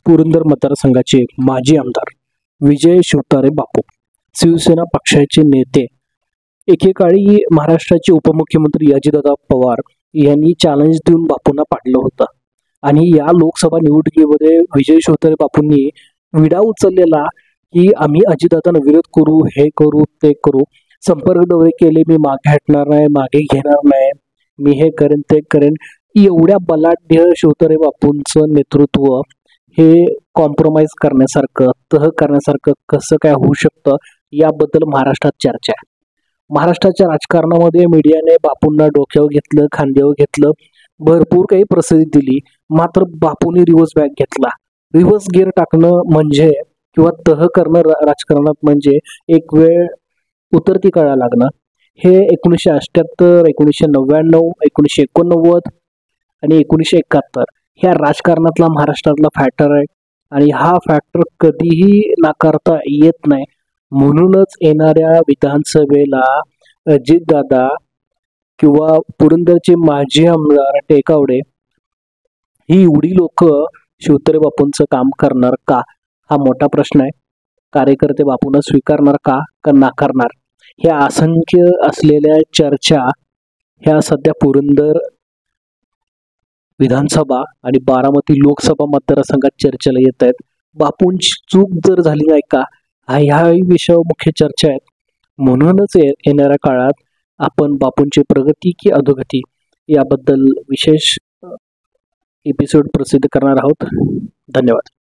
पुरंदर मतदारसंघाचे माजी आमदार विजय शिवतारे बापू, शिवसेना पक्षाचे नेते, एकेकाळी महाराष्ट्राचे उपमुख्यमंत्री अजितदादा पवार यांनी चॅलेंज देऊन बापूंना पाडलं होतं. आणि या लोकसभा निवडणुकीमध्ये विजय शिवतारे बापूंनी विडा उचललेला की आम्ही अजितदादांना विरोध करू, हे करू, ते करू. संपर्क दौरे केले, मी मागे हटणार नाही, मागे घेणार नाही, मी हे करेन, ते करेन. एवढ्या बलाढ्य शिवतारे बापूंचं नेतृत्व हे कॉम्प्रोमाइज करण्यासारखं, तह करण्यासारखं कसं काय होऊ शकतं, याबद्दल महाराष्ट्रात चर्चा आहे. महाराष्ट्राच्या राजकारणामध्ये मीडियाने बापूंना डोक्यावर घेतलं, खांद्यावर घेतलं, भरपूर काही प्रसिद्धी दिली. मात्र बापूंनी रिव्हर्स बॅक घेतला. रिव्हर्स गिअर टाकणं म्हणजे किंवा तह करणं राजकारणात म्हणजे एक वेळ उतरती कळा लागणं. हे 1978, 1999, 1989 आणि 1971 ह्या राजकारणातला महाराष्ट्रातला फॅक्टर आहे. आणि हा फॅक्टर कधीही नाकारता येत नाही. म्हणूनच येणाऱ्या विधानसभेला अजितदादा किंवा पुरंदरचे माजी आमदार टेकावडे ही एवढी लोक शिवतारे बापूंचं काम करणार का, हा मोठा प्रश्न आहे. कार्यकर्ते बापूंना स्वीकारणार का नाकारणार, ह्या असंख्य असलेल्या चर्चा ह्या सध्या पुरंदर विधानसभा आणि बारामती लोकसभा मतदारसंघात चर्चेला येत आहेत. बापूंची चूक जर झाली नाही का, ह्या विषयावर मुख्य चर्चा आहेत. म्हणूनच येणाऱ्या काळात आपण बापूंची प्रगती की अधोगती याबद्दल विशेष एपिसोड प्रसिद्ध करणार आहोत. धन्यवाद.